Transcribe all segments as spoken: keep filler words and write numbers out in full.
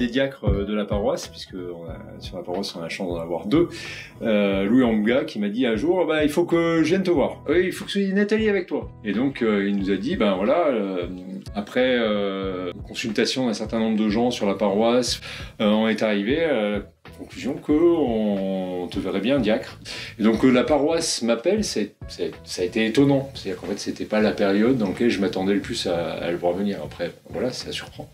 diacre de la paroisse, puisque on a, sur la paroisse on a la chance d'en avoir deux, euh, Louis Ambouga, qui m'a dit un jour, bah, il faut que je vienne te voir. Oui, il faut que je sois Nathalie avec toi. Et donc euh, il nous a dit, ben voilà, euh, après euh, consultation d'un certain nombre de gens sur la paroisse, euh, on est arrivé à la conclusion qu'on te verrait bien diacre. Et donc euh, la paroisse m'appelle, c'est, c'est, ça a été étonnant. C'est-à-dire qu'en fait c'était pas la période dans laquelle je m'attendais le plus à, à le voir venir. Après, voilà, ça surprend.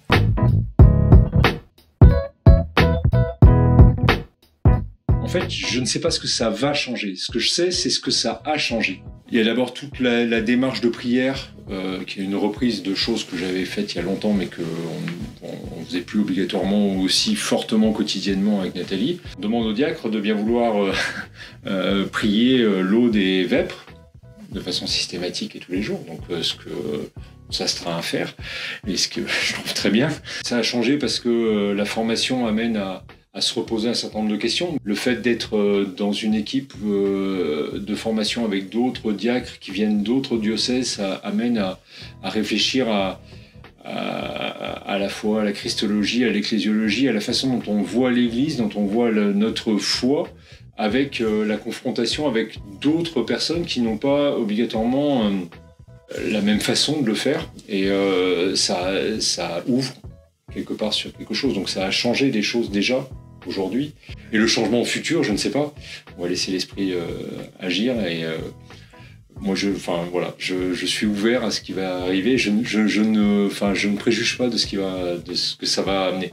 En fait, je ne sais pas ce que ça va changer. Ce que je sais, c'est ce que ça a changé. Il y a d'abord toute la, la démarche de prière, euh, qui est une reprise de choses que j'avais faites il y a longtemps, mais qu'on ne faisait plus obligatoirement aussi fortement quotidiennement avec Nathalie. On demande au diacre de bien vouloir euh, euh, prier euh, l'eau des vêpres de façon systématique et tous les jours. Donc, euh, ce que on s'astreint à faire, et ce que je trouve très bien. Ça a changé parce que euh, la formation amène à à se reposer un certain nombre de questions. Le fait d'être dans une équipe de formation avec d'autres diacres qui viennent d'autres diocèses, ça amène à, à réfléchir à, à, à la fois à la christologie, à l'ecclésiologie, à la façon dont on voit l'Église, dont on voit le, notre foi, avec la confrontation avec d'autres personnes qui n'ont pas obligatoirement la même façon de le faire. Et euh, ça, ça ouvre quelque part sur quelque chose. Donc ça a changé des choses déjà aujourd'hui. Et le changement futur, je ne sais pas. On va laisser l'esprit euh, agir. Et euh, moi, je, enfin voilà, je, je suis ouvert à ce qui va arriver. Je, je, je ne, enfin, je ne préjuge pas de ce qui va, de ce que ça va amener.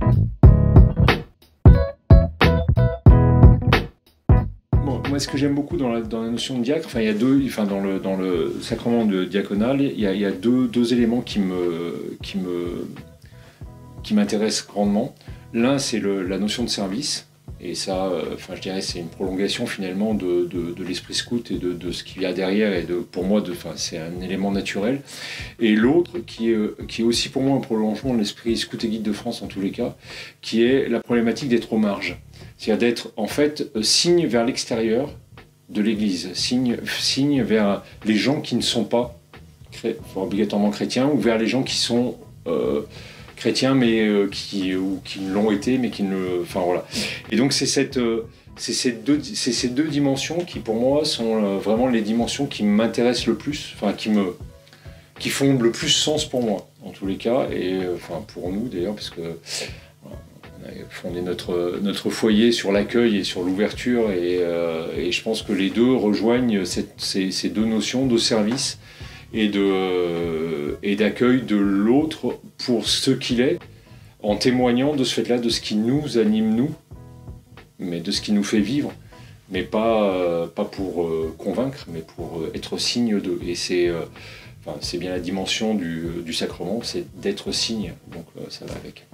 Bon, moi, ce que j'aime beaucoup dans la, dans la notion de diacre, enfin, il y a deux, enfin, dans le, dans le sacrement de diaconal, il y a, il y a deux, deux éléments qui me, qui me, qui m'intéressent grandement. L'un, c'est le, la notion de service, et ça, euh, enfin, je dirais, c'est une prolongation finalement de, de, de l'esprit scout et de, de ce qu'il y a derrière, et de, pour moi, de, enfin, c'est un élément naturel. Et l'autre, qui est, qui est aussi pour moi un prolongement de l'esprit scout et guide de France en tous les cas, qui est la problématique d'être au marge, c'est-à-dire d'être en fait signe vers l'extérieur de l'Église, signe, signe vers les gens qui ne sont pas cré, enfin, obligatoirement chrétiens, ou vers les gens qui sont euh, chrétiens mais euh, qui ou qui l'ont été mais qui ne le, enfin voilà. Et donc c'est cette euh, c'est ces deux c'est ces deux dimensions qui pour moi sont euh, vraiment les dimensions qui m'intéressent le plus, enfin qui me qui font le plus sens pour moi en tous les cas, et euh, enfin pour nous d'ailleurs, parce que voilà, on a fondé notre notre foyer sur l'accueil et sur l'ouverture, et, euh, et je pense que les deux rejoignent cette, ces, ces deux notions de service et de et d'accueil de l'autre pour ce qu'il est, en témoignant de ce fait-là, de ce qui nous anime nous, mais de ce qui nous fait vivre, mais pas euh, pas pour euh, convaincre, mais pour euh, être signe d'eux. Et c'est euh, enfin, c'est bien la dimension du, du sacrement, c'est d'être signe, donc euh, ça va avec.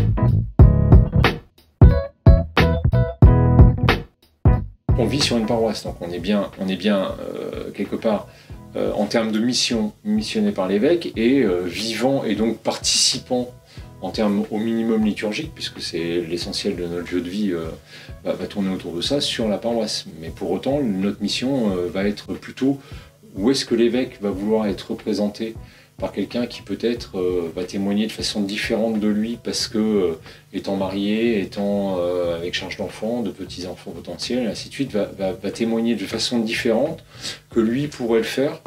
On vit sur une paroisse, donc on est bien, on est bien euh, quelque part euh, en termes de mission, missionné par l'évêque, et euh, vivant et donc participant en termes au minimum liturgique, puisque c'est l'essentiel de notre jeu de vie euh, va, va tourner autour de ça, sur la paroisse. Mais pour autant, notre mission euh, va être plutôt où est-ce que l'évêque va vouloir être représenté par quelqu'un qui peut-être euh, va témoigner de façon différente de lui, parce que euh, étant marié, étant euh, avec charge d'enfants, de petits-enfants potentiels, et ainsi de suite, va, va, va témoigner de façon différente que lui pourrait le faire.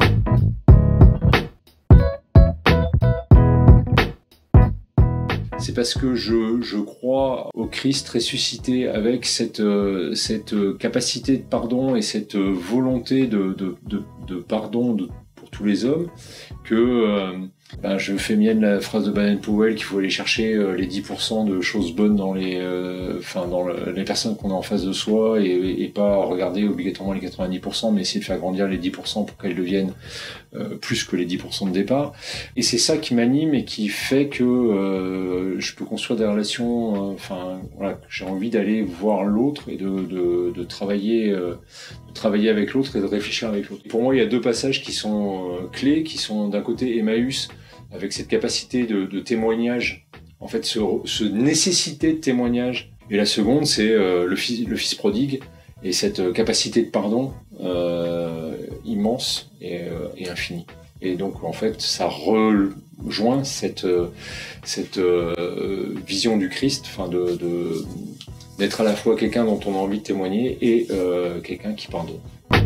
C'est parce que je, je crois au Christ ressuscité, avec cette, euh, cette capacité de pardon et cette volonté de, de, de, de pardon de, pour tous les hommes, que euh, ben, je fais mienne la phrase de Baden-Powell qu'il faut aller chercher euh, les dix pour cent de choses bonnes dans les, euh, enfin, dans le, les personnes qu'on a en face de soi, et, et pas regarder obligatoirement les quatre-vingt-dix pour cent, mais essayer de faire grandir les dix pour cent pour qu'elles deviennent euh, plus que les dix pour cent de départ. Et c'est ça qui m'anime et qui fait que euh, je peux construire des relations, enfin euh, voilà, j'ai envie d'aller voir l'autre et de, de, de travailler euh, de travailler avec l'autre et de réfléchir avec l'autre. Pour moi, il y a deux passages qui sont euh, clés, qui sont d'un côté Emmaüs, avec cette capacité de, de témoignage, en fait, ce, ce nécessité de témoignage. Et la seconde, c'est euh, le, fils, le fils prodigue, et cette capacité de pardon euh, immense et, euh, et infinie. Et donc, en fait, ça re, joint cette, cette euh, vision du Christ, enfin de, de, d'être à la fois quelqu'un dont on a envie de témoigner et euh, quelqu'un qui pardonne.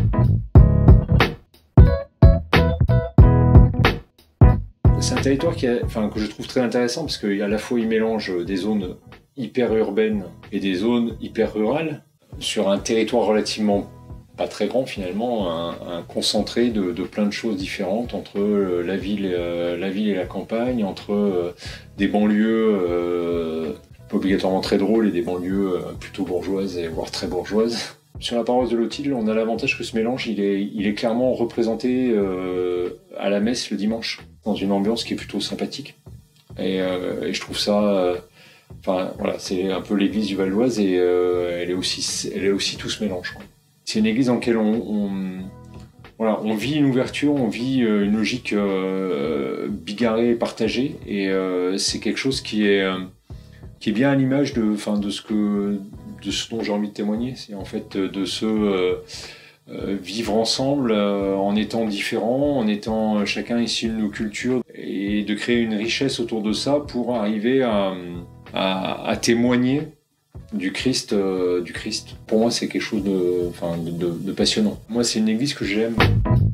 C'est un territoire qui a, enfin, que je trouve très intéressant parce qu'à la fois il mélange des zones hyper urbaines et des zones hyper rurales sur un territoire relativement pas très grand finalement, un, un concentré de, de plein de choses différentes entre la ville, euh, la ville et la campagne, entre euh, des banlieues euh, pas obligatoirement très drôles et des banlieues euh, plutôt bourgeoises et voire très bourgeoises. Sur la paroisse de Lothil, on a l'avantage que ce mélange, il est, il est clairement représenté euh, à la messe le dimanche, dans une ambiance qui est plutôt sympathique. Et, euh, et je trouve ça... Euh, enfin, voilà, c'est un peu l'église du Val d'Oise et euh, elle est aussi, elle est aussi tout ce mélange, quoi. C'est une église dans laquelle on, on, voilà, on vit une ouverture, on vit une logique euh, bigarrée et partagée. Et euh, c'est quelque chose qui est, euh, qui est bien à l'image de, enfin, de, ce que, de ce dont j'ai envie de témoigner. C'est en fait de ce euh, euh, vivre ensemble euh, en étant différents, en étant chacun issu de nos cultures et de créer une richesse autour de ça pour arriver à, à, à témoigner du Christ, euh, du Christ. Pour moi, c'est quelque chose de, enfin, de, de, de passionnant. Moi, c'est une église que j'aime.